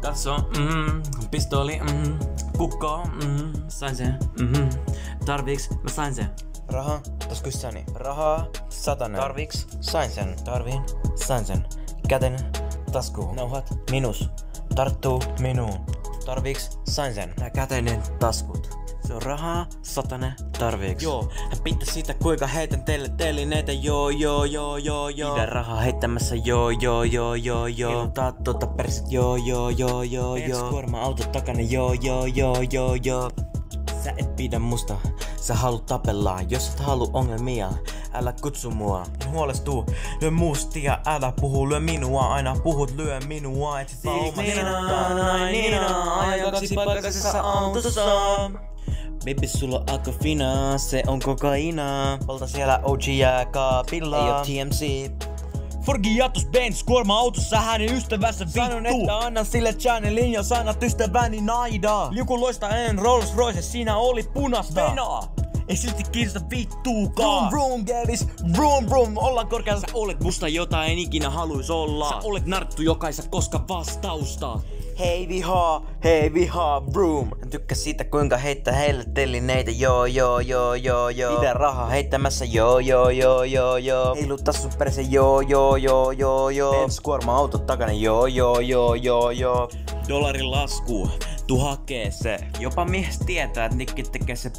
Tässä on, pistoli, kukko, sain sen, tarviiks, mä sain sen. Raha, taskussani. Rahaa, satanen. Tarviks, sain sen. Tarvin, sain sen. Käten, taskuun. Nauhat, minus. Tarttuu minuun. Tarviks, sain sen. Tää käteinen taskut. Se on rahaa, satanen, tarviks. Joo, hän pitää siitä kuinka heitän teille telineitä, joo. Pidän rahaa heittämässä, joo. Iluttaa tuota perset, joo. Kuorma auto takana, joo. Sä et pidä musta, sä haluut tapella. Jos et halua ongelmia, älä kutsu mua. Huolestuu, lyö mustia, älä puhu, lyö minua. Aina puhut, lyö minua. Et sit Nina, ajan kaksipaikkaisessa autossa. Baby, sulla on Aquafina, se on kokaina. Polta siellä OG jääkaapilla. Ei oo TMC. Forgiatus Benz, kuorma-autossa hänen ystävänsä vittu. Sanon, että anna sille channelin, jos annat ystäväni naida. Liukuloista en Rolls Royce, siinä oli punasta. Venaa! Ei silti kiinnosta vittuukaan. Vroom, Gavis, vroom, ollaan korkealla. Sä olet musta jota en ikinä haluis olla. Sä olet narttu jokaisa koska vastausta. Hei vihaa, vroom. En tykkää siitä kuinka heittää heille telineitä, joo. Pidä rahaa heittämässä, joo. Heiluttaa sun perse, joo. Benz kuorma autot takana, joo. Dollarin lasku, tu hakee se. Jopa mies tietää, että Nikki tekee se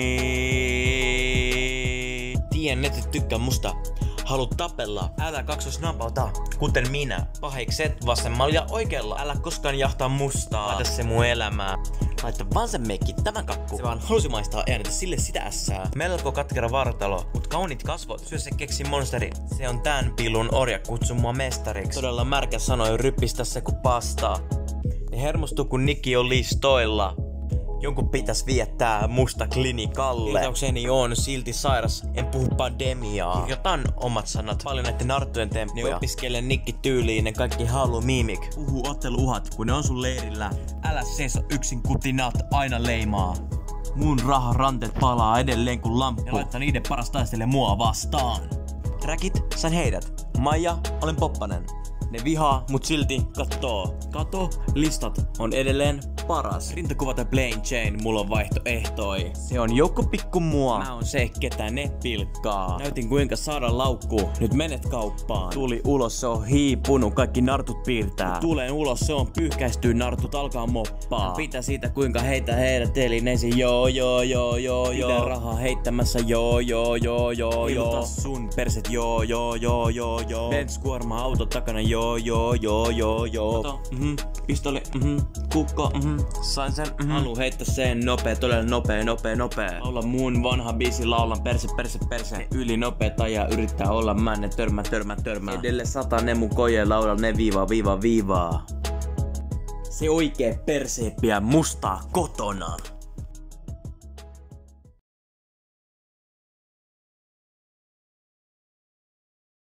paremmin. Tien et tykkää musta. Haluut tapella, älä kaksoisnapauta, kuten minä. Pahikset vasemmalla ja oikealla, älä koskaan jahtaa mustaa. Laita se mun elämää. Laita vaan se meikki tämän kakku. Se vaan halusi maistaa äänitä sille sitä ässää. Melko katkera vartalo, mut kauniit kasvot. Syö se keksi monsteri. Se on tän pilun orja, kutsu mua mestariksi. Todella märkä sanoi, ryppistä se ku pastaa. Ne hermostuu kun Nikki on listoilla. Jonkun pitäis viettää musta klinikalle. Kirjaukseni on silti sairas, en puhu pandemiaa. Kirjoitan omat sanat, paljon näitten narttujen temppuja. Ne opiskelee Nikki tyyliin, ne kaikki haluu mimik. Puhu otteluuhat, kun ne on sun leirillä. Älä seiso yksin, kutinat aina leimaa. Mun raharanteet palaa edelleen kuin lamppu. Ja laittaa niiden paras taistele mua vastaan. Räkit, sain heidät. Maija, olen poppanen. Ne vihaa, mut silti kattoo. Kato, listat on edelleen paras. Rintakuva tai plain chain, mulla on vaihtoehtoi. Se on joukko pikku mua. Mä oon se, ketä ne pilkkaa. Näytin kuinka saada laukku, nyt menet kauppaan. Tuli ulos, se on hiipunut, kaikki nartut piirtää. Tulen ulos, se on pyyhkäistyy, nartut alkaa moppaa. Pitää siitä kuinka heitä heidät telineisiin, joo. Pidä rahaa heittämässä, joo. Iluta sun perset, joo. Benz kuorma auto takana, joo. Kato, pistoli, kukko, sain sen, Halu heittää sen nopee, todella nopee. Laula mun vanha biisi, laulan perse. Yli nopee ja yrittää olla mä, ne törmää. Edelle 100 ne mun koje laulaa, ne viivaa. Se oikee perseepiä mustaa kotona.